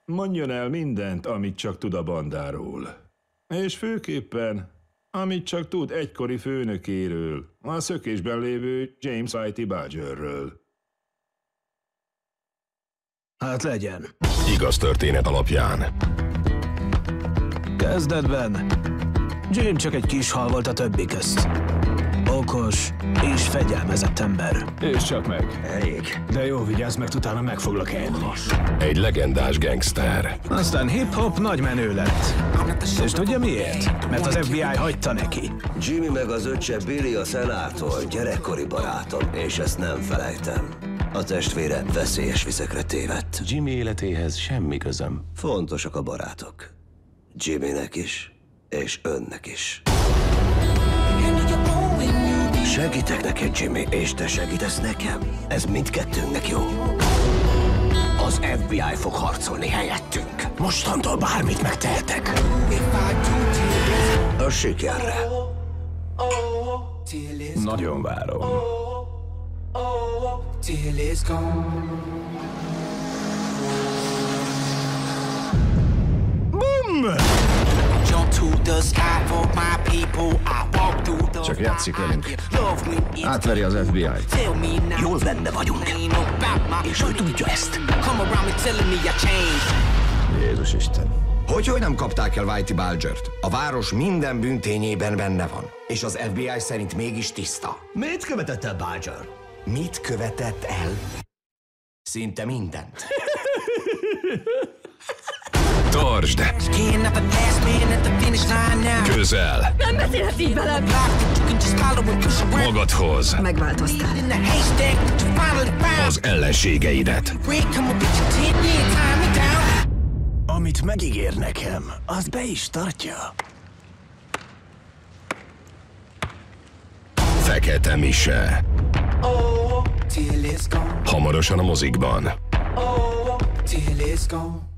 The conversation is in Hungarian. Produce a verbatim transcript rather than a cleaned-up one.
Mondjon el mindent, amit csak tud a bandáról. És főképpen, amit csak tud egykori főnökéről, a szökésben lévő James Whitey Bulgerről. Hát legyen. Igaz történet alapján. Kezdetben Jim csak egy kis hal volt a többi közt. Okos és fegyelmezett ember. És csak meg. Elég. De jó, vigyázz, mert utána meg foglak enni. Egy legendás gangster. Aztán hip-hop nagy menő lett. És tudja miért? Mert az ef bé i hagyta neki. Jimmy meg az öccse Billy a szenától, gyerekkori barátom, és ezt nem felejtem. A testvére veszélyes vizekre tévedt. Jimmy életéhez semmi közöm. Fontosak a barátok. Jimmynek is, és önnek is. Segítek neked, Jimmy, és te segítesz nekem. Ez mindkettőnknek jó. Az ef bé i fog harcolni helyettünk. Mostantól bármit megtehetek. A sikerre. Nagyon várom. Bum! Csak játszik velünk. Átveri az ef bé i-t. Jól benne vagyunk. És ő tudja ezt. Jézus Isten. Hogy, hogy nem kapták el Whitey Bulgert? A város minden bűntényében benne van. És az ef bé i szerint mégis tiszta. Mit követett el Bulger? Mit követett el? Szinte mindent. Tartsd! Közel! Nem beszélhetsz így velem! Magadhoz! Megváltoztál. Az ellenségeidet! Amit megígér nekem, az be is tartja. Fekete Mise. Hamarosan a mozikban.